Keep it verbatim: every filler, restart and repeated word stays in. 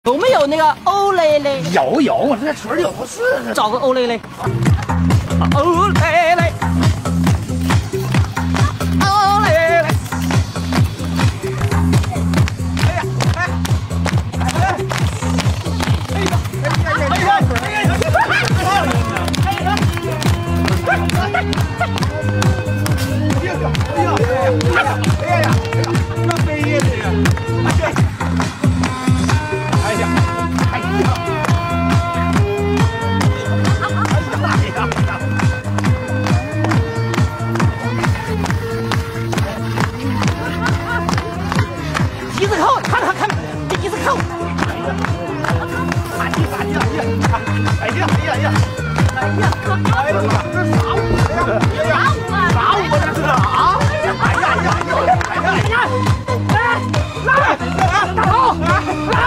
有没有那个欧蕾蕾？ 有有，我这群里有同事。 找个欧蕾蕾。欧蕾蕾，欧蕾蕾。哎呀，哎，哎，哎呀，哎呀，哎呀，哎呀，哎呀，这飞呀这个，哎呀，哎呀，哎呀，哎呀，一字扣，看看看，这一字扣，哎呀，哎呀，哎呀，哎呀，哎呀，哎呀，哎呀，哎呀，这啥舞呀？哎呀，啥舞这是啊？哎呀，哎呀，哎呀，哎呀，哎呀，来，来，大头，来。